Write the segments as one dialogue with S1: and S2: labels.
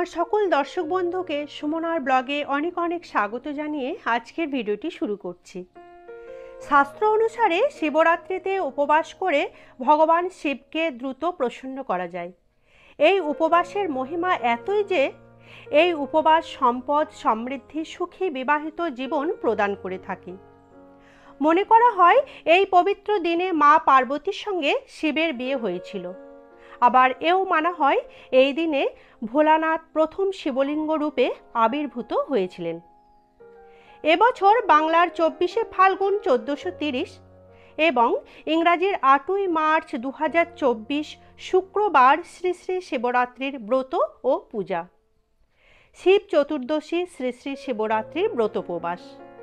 S1: আমার সকল দর্শক বন্ধুকে সুমনার ব্লগে অনেক অনেক স্বাগত জানিয়ে আজকের ভিডিওটি শুরু করছি। শাস্ত্র অনুসারে শিবরাত্রিতে উপবাস করে ভগবান শিবকে দ্রুত প্রসন্ন করা যায়। এই উপবাসের মহিমা এতই যে এই উপবাস সম্পদ, সমৃদ্ধি, সুখী বিবাহিত জীবন প্রদান করে থাকে। মনে করা হয় এই পবিত্র দিনে মা পার্বতীর সঙ্গে শিবের বিয়ে হয়েছিল। আবার এও মানা হয় এই দিনে ভোলানাথ প্রথম শিবলিঙ্গ রূপে আবির্ভূত হয়েছিলেন। এবছর বাংলার 24শে ফাল্গুন 1430 এবং ইংরাজির 8ই মার্চ 2024 শুক্রবার শ্রী শ্রী শিবরাত্রির ব্রত ও পূজা। শিব চতুর্দশী শ্রী শ্রী শিবরাত্রির ব্রতোপবাস।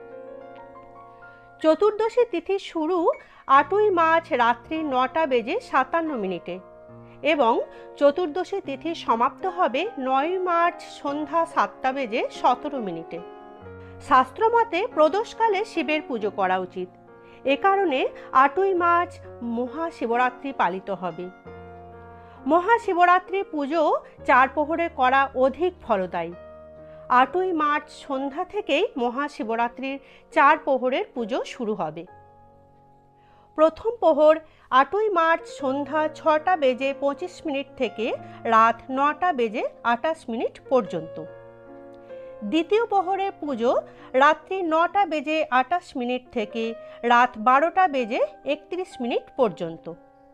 S1: চতুর্দশী তিথি শুরু 8ই মার্চ রাত্রি 9টা বেজে 57 মিনিটে এবং চতুর্দশী তিথি সমাপ্ত হবে 9ই মার্চ সন্ধ্যা 7টা বেজে 17 মিনিটে। শাস্ত্রমতে প্রদোষকালে শিবের পুজো করা উচিত। এ কারণে 8ই মার্চ মহাশিবরাত্রি পালিত হবে। মহাশিবরাত্রি পুজো 4 প্রহরে করা অধিক ফলদায়ী। 8ই মার্চ সন্ধ্যা থেকেই মহাশিবরাত্রির 4 প্রহরের পুজো শুরু হবে। প্রথম প্রহর 8ই মার্চ সন্ধ্যা 6টা বেজে 25 মিনিট থেকে রাত 9টা বেজে 28 মিনিট পর্যন্ত। দ্বিতীয় প্রহরের পুজো রাত্রি 9টা বেজে 28 মিনিট থেকে রাত 12টা বেজে 31 মিনিট পর্যন্ত।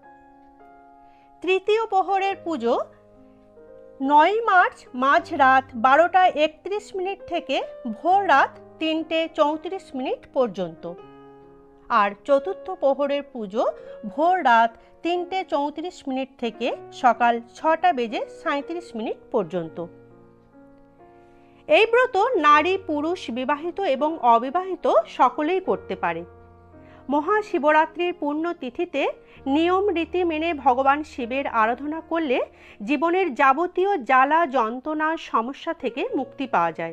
S1: তৃতীয় প্রহরের পুজো 9ই মার্চ মাঝরাত 12টা 31 মিনিট থেকে ভোর রাত 3টে 34 মিনিট পর্যন্ত। আর চতুর্থ প্রহরের পুজো ভোর রাত 3টে 34 মিনিট থেকে সকাল 6টা বেজে 37 মিনিট পর্যন্ত। এই ব্রত নারী, পুরুষ, বিবাহিত এবং অবিবাহিত সকলেই করতে পারে। মহাশিবরাত্রির পূর্ণ তিথিতে নিয়ম রীতি মেনে ভগবান শিবের আরাধনা করলে জীবনের যাবতীয় জ্বালা যন্ত্রণার সমস্যা থেকে মুক্তি পাওয়া যায়।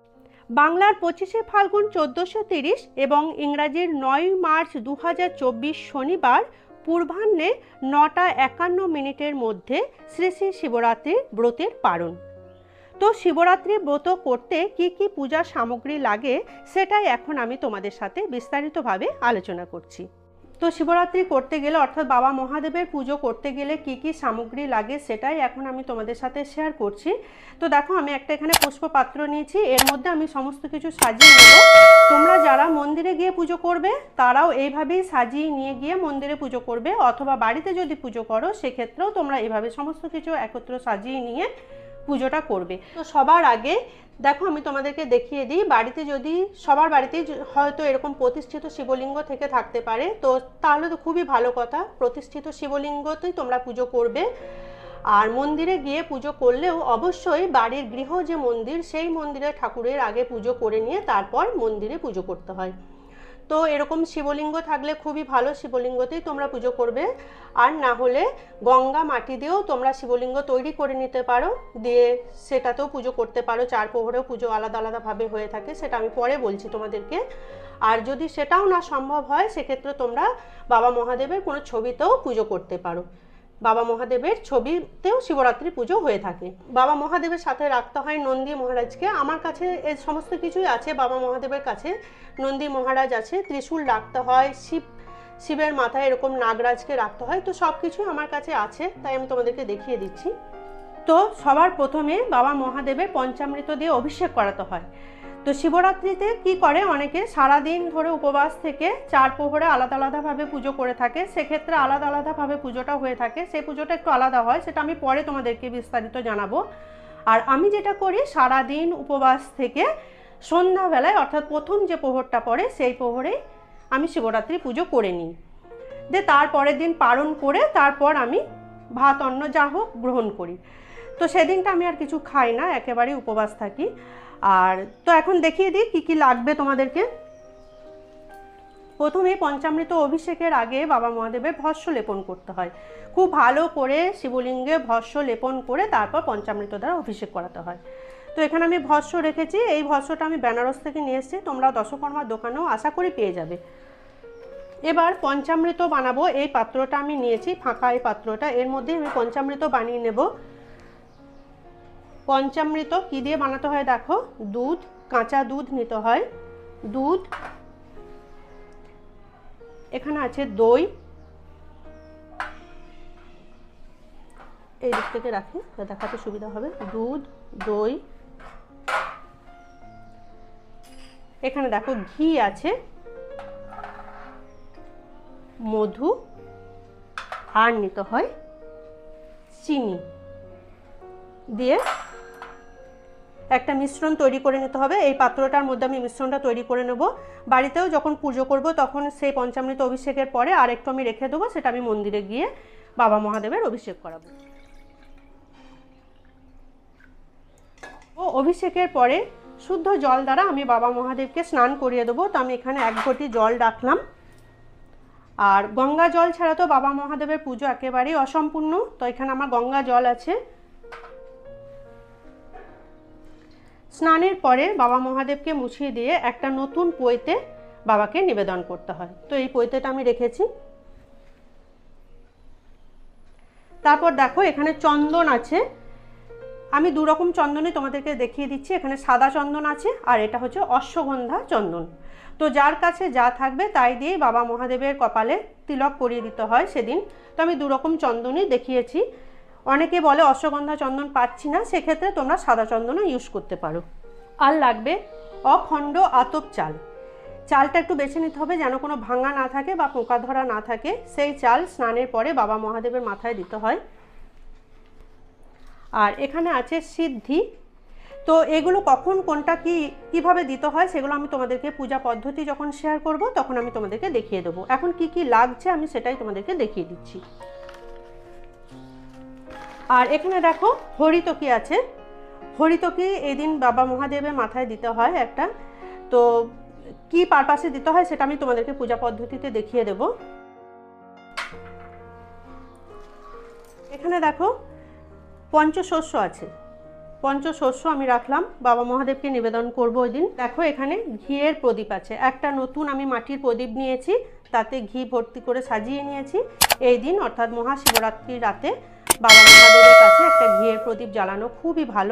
S1: বাংলার 25শে ফাল্গুন 1430 এবং ইংরাজির 9ই মার্চ 2024 শনিবার পূর্বাহ্নে 9টা 51 মিনিটের মধ্যে শ্রী শ্রী শিবরাত্রির ব্রতের পারণ। তো শিবরাত্রির ব্রত করতে কি কি পূজা সামগ্রী লাগে সেটাই এখন আমি তোমাদের সাথে বিস্তারিতভাবে আলোচনা করছি। তো শিবরাত্রি করতে গেলে অর্থাৎ বাবা মহাদেবের পুজো করতে গেলে কি কি সামগ্রী লাগে সেটাই এখন আমি তোমাদের সাথে শেয়ার করছি। তো দেখো, আমি একটা এখানে পুষ্পপাত্র নিয়েছি, এর মধ্যে আমি সমস্ত কিছু সাজিয়ে নেব। তোমরা যারা মন্দিরে গিয়ে পুজো করবে তারাও এইভাবেই সাজিয়ে নিয়ে গিয়ে মন্দিরে পুজো করবে, অথবা বাড়িতে যদি পুজো করো সেক্ষেত্রেও তোমরা এইভাবে সমস্ত কিছু একত্র সাজিয়ে নিয়ে পুজোটা করবে। তো সবার আগে দেখো, আমি তোমাদেরকে দেখিয়ে দিই, বাড়িতে যদি সবার বাড়িতেই হয়তো এরকম প্রতিষ্ঠিত শিবলিঙ্গ থেকে থাকতে পারে, তো তাহলে তো খুবই ভালো কথা। প্রতিষ্ঠিত শিবলিঙ্গতেই তোমরা পুজো করবে। আর মন্দিরে গিয়ে পুজো করলেও অবশ্যই বাড়ির গৃহ যে মন্দির, সেই মন্দিরে ঠাকুরের আগে পুজো করে নিয়ে তারপর মন্দিরে পুজো করতে হয়। তো এরকম শিবলিঙ্গ থাকলে খুবই ভালো, শিবলিঙ্গতেই তোমরা পুজো করবে। আর না হলে গঙ্গা মাটি দিয়েও তোমরা শিবলিঙ্গ তৈরি করে নিতে পারো, দিয়ে সেটাতেও পুজো করতে পারো। 4 প্রহরেও পুজো আলাদা আলাদাভাবে হয়ে থাকে, সেটা আমি পরে বলছি তোমাদেরকে। আর যদি সেটাও না সম্ভব হয় সেক্ষেত্রে তোমরা বাবা মহাদেবের কোনো ছবিতেও পুজো করতে পারো। বাবা মহাদেবের ছবিতেও শিবরাত্রি পুজো হয়ে থাকে। বাবা মহাদেবের সাথে রাখতে হয় নন্দী মহারাজকে। আমার কাছে এই সমস্ত কিছুই আছে। বাবা মহাদেবের কাছে নন্দী মহারাজ আছে, ত্রিশূল রাখতে হয়, শিবের মাথায় এরকম নাগরাজকে রাখতে হয়। তো সব কিছুই আমার কাছে আছে, তাই আমি তোমাদেরকে দেখিয়ে দিচ্ছি। তো সবার প্রথমে বাবা মহাদেবের পঞ্চামৃত দিয়ে অভিষেক করাতে হয়। তো শিবরাত্রিতে কি করে, অনেকে সারাদিন ধরে উপবাস থেকে 4 প্রহরে আলাদা আলাদাভাবে পুজো করে থাকে, সেক্ষেত্রে আলাদা আলাদাভাবে পুজোটা হয়ে থাকে। সেই পুজোটা একটু আলাদা হয়, সেটা আমি পরে তোমাদেরকে বিস্তারিত জানাবো। আর আমি যেটা করি, সারাদিন উপবাস থেকে সন্ধ্যাবেলায় অর্থাৎ প্রথম যে প্রহরটা পড়ে সেই প্রহরেই আমি শিবরাত্রি পুজো করে নিই। যে তারপরের দিন পালন করে তারপর আমি ভাত অন্ন যা হোক গ্রহণ করি। তো সেদিনটা আমি আর কিছু খাই না, একেবারেই উপবাস থাকি। আর তো এখন দেখিয়ে দিই কি কি লাগবে তোমাদেরকে। প্রথমে পঞ্চামৃত অভিষেকের আগে বাবা মহাদেবের ভস্য লেপন করতে হয়। খুব ভালো করে শিবলিঙ্গে ভস্য লেপন করে তারপর পঞ্চামৃত দ্বারা অভিষেক করাতে হয়। তো এখানে আমি ভস্য রেখেছি। এই ভস্যটা আমি বেনারস থেকে নিয়ে এসেছি, তোমরা দশকর্মার দোকানেও আশা করি পেয়ে যাবে। এবার পঞ্চামৃত বানাবো। এই পাত্রটা আমি নিয়েছি, ফাঁকা এই পাত্রটা, এর মধ্যে আমি পঞ্চামৃত বানিয়ে নেব। পঞ্চামৃত কি দিয়ে বানাতে হয় দেখো, দুধ, কাঁচা দুধ নিতে হয়, দুধ, এখানে আছে দই, এই দিক থেকে রাখি দেখাতে সুবিধা হবে, দুধ, দই, এখানে দেখো ঘি আছে, মধু, আর নিতে হয় চিনি দিয়ে একটা মিশ্রণ তৈরি করে নিতে হবে। এই পাত্রটার মধ্যে আমি মিশ্রণটা তৈরি করে নেব। বাড়িতেও যখন পুজো করব তখন সেই পঞ্চামৃত অভিষেকের পরে আর একটু আমি রেখে দেবো, সেটা আমি মন্দিরে গিয়ে বাবা মহাদেবের অভিষেক করাবো। ও অভিষেকের পরে শুদ্ধ জল দ্বারা আমি বাবা মহাদেবকে স্নান করিয়ে দেবো। তো আমি এখানে 1 ঘটি জল রাখলাম। আর গঙ্গা জল ছাড়া তো বাবা মহাদেবের পুজো একেবারেই অসম্পূর্ণ, তো এখানে আমার গঙ্গা জল আছে। স্নানের পরে বাবা মহাদেবকে মুছিয়ে দিয়ে একটা নতুন পৈতে বাবাকে নিবেদন করতে হয়। তো এই পৈতেটা আমি রেখেছি। তারপর দেখো এখানে চন্দন আছে, আমি 2 রকম চন্দনই তোমাদেরকে দেখিয়ে দিচ্ছি। এখানে সাদা চন্দন আছে আর এটা হচ্ছে অশ্বগন্ধা চন্দন। তো যার কাছে যা থাকবে তাই দিয়ে বাবা মহাদেবের কপালে তিলক পরিয়ে দিতে হয় সেদিন। তো আমি 2 রকম চন্দনই দেখিয়েছি। অনেকে বলে অশ্বগন্ধা চন্দন পাচ্ছি না, সেক্ষেত্রে তোমরা সাদা চন্দনও ইউজ করতে পারো। আর লাগবে অখণ্ড আতপ চাল। চালটা একটু বেছে নিতে হবে যেন কোনো ভাঙা না থাকে বা পোকা ধরা না থাকে। সেই চাল স্নানের পরে বাবা মহাদেবের মাথায় দিতে হয়। আর এখানে আছে সিদ্ধি। তো এগুলো কখন কোনটা কিভাবে দিতে হয় সেগুলো আমি তোমাদেরকে পূজা পদ্ধতি যখন শেয়ার করব তখন আমি তোমাদেরকে দেখিয়ে দেবো। এখন কি লাগছে আমি সেটাই তোমাদেরকে দেখিয়ে দিচ্ছি। আর এখানে দেখো হরিতকি আছে। হরিতকি এদিন বাবা মহাদেবের মাথায় দিতে হয় একটা। তো কি পারপাসে দিতে হয় সেটা আমি তোমাদেরকে পূজা পদ্ধতিতে দেখিয়ে দেব। এখানে দেখো পঞ্চশস্য আছে, পঞ্চশস্য আমি রাখলাম, বাবা মহাদেবকে নিবেদন করব ওই দিন। দেখো এখানে ঘিয়ের প্রদীপ আছে, একটা নতুন আমি মাটির প্রদীপ নিয়েছি, তাতে ঘি ভর্তি করে সাজিয়ে নিয়েছি। এই দিন অর্থাৎ মহাশিবরাত্রির রাতে বাবা মহাদেবের কাছে একটা ঘিয়ের প্রদীপ জ্বালানো খুবই ভালো।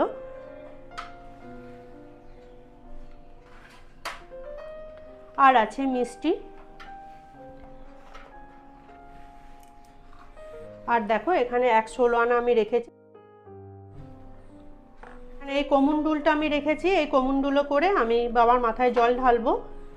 S1: আর আছে মিষ্টি। আর দেখো এখানে 116 আনা আমি রেখেছি। এই কমণ্ডুলটা আমি রেখেছি, এই কমণ্ডুলো করে আমি বাবার মাথায় জল ঢালবো।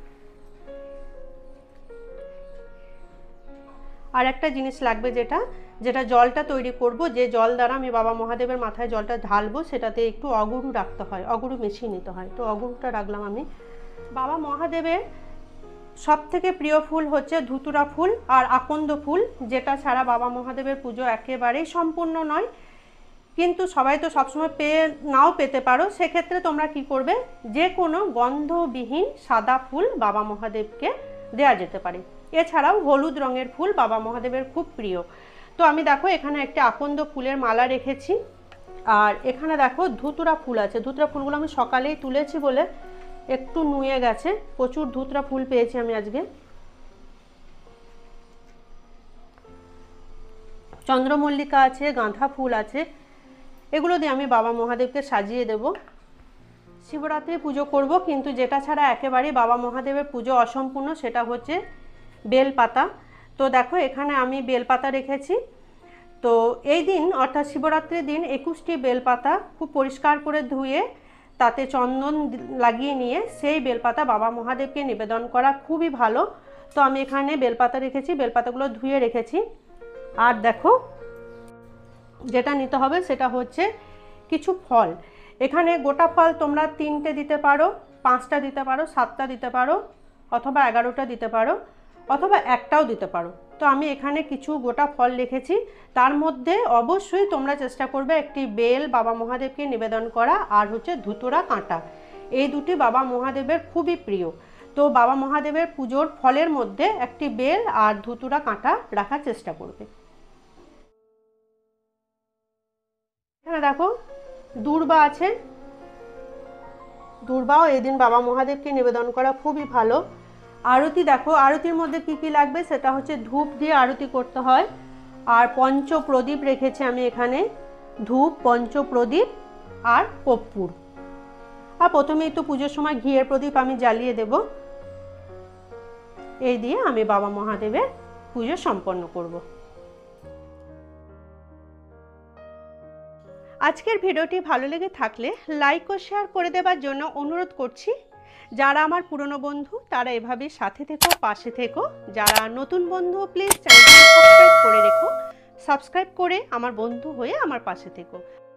S1: আর একটা জিনিস লাগবে যেটা জলটা তৈরি করব, যে জল দ্বারা আমি বাবা মহাদেবের মাথায় জলটা ঢালবো সেটাতে একটু অগুরু রাখতে হয়, অগুরু মিশিয়ে নিতে হয়। তো অগুরুটা রাখলাম আমি। বাবা মহাদেবের সবথেকে প্রিয় ফুল হচ্ছে ধুতুরা ফুল আর আকন্দ ফুল, যেটা ছাড়া বাবা মহাদেবের পুজো একেবারেই সম্পূর্ণ নয়। কিন্তু সবাই তো সবসময় নাও পেতে পারো, সেক্ষেত্রে তোমরা কি করবে, যে কোনো গন্ধবিহীন সাদা ফুল বাবা মহাদেবকে দেয়া যেতে পারে। এছাড়াও হলুদ রঙের ফুল বাবা মহাদেবের খুব প্রিয়। তো আমি দেখো এখানে একটা আকন্দ ফুলের মালা রেখেছি। আর এখানে দেখো ধুতুরা ফুল আছে। ধুতুরা ফুলগুলো আমি সকালেই তুলেছি বলে একটু নুয়ে গেছে, প্রচুর ধুতুরা ফুল পেয়েছি আমি আজকে। চন্দ্রমল্লিকা আছে, গাঁদা ফুল আছে, এগুলো দিয়ে আমি বাবা মহাদেবকে সাজিয়ে দেব। শিবরাত্রি পুজো করব, কিন্তু যেটা ছাড়া একেবারেই বাবা মহাদেবের পুজো অসম্পূর্ণ সেটা হচ্ছে বেলপাতা। তো দেখো এখানে আমি বেলপাতা রেখেছি। তো এই দিন অর্থাৎ শিবরাত্রির দিন 21টি বেলপাতা খুব পরিষ্কার করে ধুয়ে তাতে চন্দন লাগিয়ে নিয়ে সেই বেলপাতা বাবা মহাদেবকে নিবেদন করা খুবই ভালো। তো আমি এখানে বেলপাতা রেখেছি, বেলপাতাগুলো ধুয়ে রেখেছি। আর দেখো যেটা নিতে হবে সেটা হচ্ছে কিছু ফল। এখানে গোটা ফল তোমরা 3টে দিতে পারো, 5টা দিতে পারো, 7টা দিতে পারো, অথবা 11টা দিতে পারো, অথবা একটাও দিতে পারো। তো আমি এখানে কিছু গোটা ফল রেখেছি। তার মধ্যে অবশ্যই তোমরা চেষ্টা করবে একটি বেল বাবা মহাদেবকে নিবেদন করা, আর হচ্ছে ধুতুরা কাঁটা। এই দুটি বাবা মহাদেবের খুবই প্রিয়। তো বাবা মহাদেবের পুজোর ফলের মধ্যে একটি বেল আর ধুতুরা কাঁটা রাখার চেষ্টা করবে। এখানে দেখো দূর্বা আছে, দূর্বাও এই দিন বাবা মহাদেবকে নিবেদন করা খুবই ভালো। আরতি দেখো, আরতির মধ্যে কি লাগবে সেটা হচ্ছে ধূপ দিয়ে আরতি করতে হয়। আর পঞ্চপ্রদীপ রেখেছি আমি এখানে, ধূপ, পঞ্চপ্রদীপ আর কর্পূর। আর প্রথমেই তো পুজোর সময় ঘিয়ের প্রদীপ আমি জ্বালিয়ে দেব। এই দিয়ে আমি বাবা মহাদেবের পুজো সম্পন্ন করব। আজকের ভিডিওটি ভালো লেগে থাকলে লাইক ও শেয়ার করে দেওয়ার জন্য অনুরোধ করছি। যারা আমার পুরনো বন্ধু তারা এভাবেই সাথে থেকো, পাশে থেকো। যারা নতুন বন্ধু প্লিজ চ্যানেলটি সাবস্ক্রাইব করে রেখো। সাবস্ক্রাইব করে আমার বন্ধু হয়ে আমার পাশে থেকো।